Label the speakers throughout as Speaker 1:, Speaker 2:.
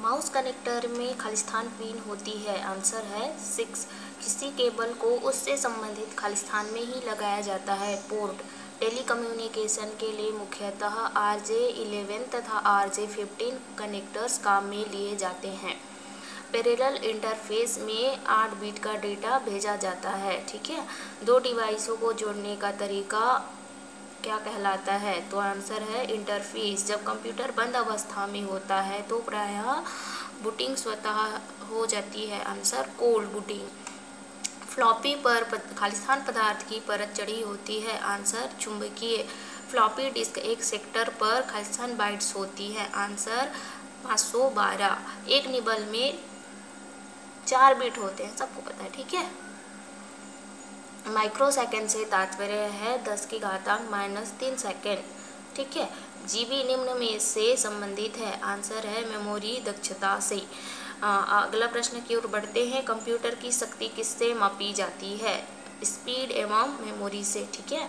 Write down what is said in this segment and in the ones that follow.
Speaker 1: Mouse connector में Khalistan pin होती है। आंसर है 6। किसी केबल को उससे संबंधित खालिस्तान में ही लगाया जाता है। पोर्ट टेलीकम्युनिकेशन के लिए मुख्यतः RJ11 तथा RJ15 कनेक्टर्स काम में लिए जाते हैं। पैरेलल इंटरफेस में 8 बिट का डेटा भेजा जाता है। ठीक है, दो डिवाइसों को जोड़ने का तरीका क्या कहलाता है? तो आंसर है इंटरफेस। जब कंप्यूटर बंद अवस्था में होता है तो प्रायः बूटिंग स्वतः हो जाती है। Answer cold booting. फ्लॉपी पर खालिस्तान पदार्थ की परत चढ़ी होती है। आंसर चुंबकीय। फ्लॉपी डिस्क एक सेक्टर पर खालिस्तान बाइट्स होती है। आंसर 512। एक निबल में 4 बिट होते हैं, सबको पता है। ठीक है, माइक्रोसेकंड से तात्पर्य है 10⁻³ सेकंड। ठीक है, जीबी निम्न में से संबंधित है। आंसर है मेमोरी दक्षता से। अगला प्रश्न की ओर बढ़ते हैं। कंप्यूटर की शक्ति किससे मापी जाती है? स्पीड एवं मेमोरी से। ठीक है,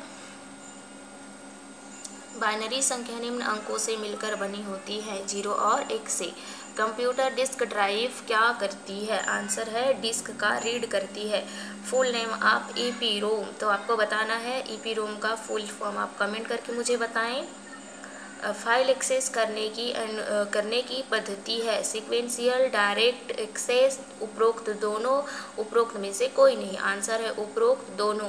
Speaker 1: बाइनरी संख्या निम्न अंकों से मिलकर बनी होती है, 0 और 1 से। कंप्यूटर डिस्क ड्राइव क्या करती है? आंसर है डिस्क का रीड करती है। फुल नेम ऑफ EEPROM, तो आपको बताना है EEPROM का फुल फॉर्म आप कमेंट करके मुझे बताएं। फाइल एक्सेस करने की पद्धति है सीक्वेंशियल, डायरेक्ट एक्सेस, उपरोक्त दोनों, उपरोक्त में से कोई नहीं। आंसर है उपरोक्त दोनों।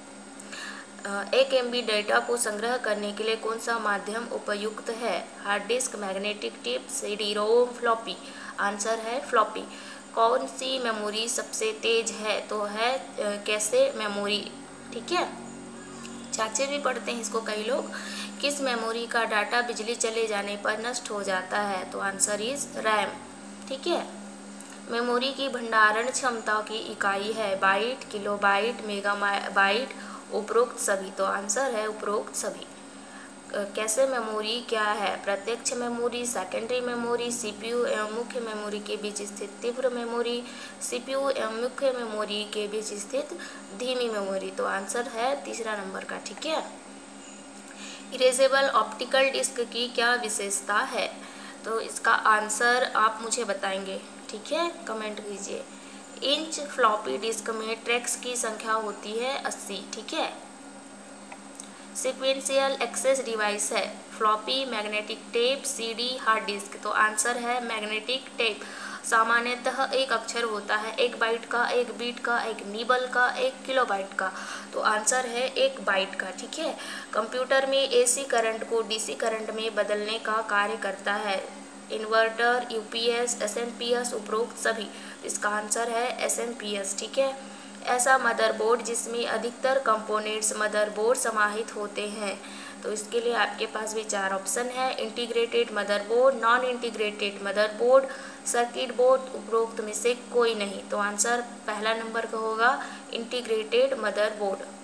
Speaker 1: 1 MB डेटा को संग्रह करने के लिए कौन सा माध्यम उपयुक्त है? Hard disk, magnetic tape, CD-ROM, floppy. Answer है फ्लॉपी। कौन सी मेमोरी सबसे तेज है? तो है कैशे मेमोरी। ठीक है, चाचे भी पढ़ते हैं इसको कई लोग। किस मेमोरी का डाटा बिजली चले जाने पर नष्ट हो जाता है? तो आंसर इज रैम। ठीक है, मेमोरी की भंडारण क्षमता की इकाई है बाइट, किलोबाइट, मेगाबाइट, उपरोक्त सभी। तो आंसर है उपरोक्त सभी। कैशे मेमोरी क्या है? प्रत्यक्ष मेमोरी, सेकेंडरी मेमोरी, CPU एवं मुख्य मेमोरी के बीच स्थित तीव्र मेमोरी, CPU एवं मुख्य मेमोरी के बीच स्थित धीमी मेमोरी। तो आंसर है तीसरा नंबर का। ठीक है, इरेजेबल ऑप्टिकल डिस्क की क्या विशेषता है? तो इसका आंसर आप मुझे बताएंगे। ठीक है, कमेंट कीजिए। इंच फ्लॉपी डिस्क में ट्रैक्स की संख्या होती है 80। ठीक है, सीक्वेंशियल एक्सेस डिवाइस है floppy, magnetic tape, CD, hard disk. तो आंसर है मैग्नेटिक टेप। सामान्यतः एक अक्षर होता है, 1 बाइट का, 1 बीट का, 1 निबल का, 1 किलोबाइट का। तो आंसर है 1 बाइट का। ठीक है, कंप्यूटर में AC करंट को DC करंट में बदलने का कार्य करता है इन्वर्टर, UPS, SMPS, उपरोक्त सभी। इसका आंसर है SMPS। ठीक है, ऐसा मदरबोर्ड जिसमें अधिकतर कंपोनेंट्स मदरबोर्ड समाहित होते हैं। तो इसके लिए आपके पास भी 4 ऑप्शन है। Integrated motherboard, non integrated motherboard, circuit board, उपरोक्त में से कोई नहीं। तो आंसर पहला नंबर का होगा इंटीग्रेटेड मदरबोर्ड।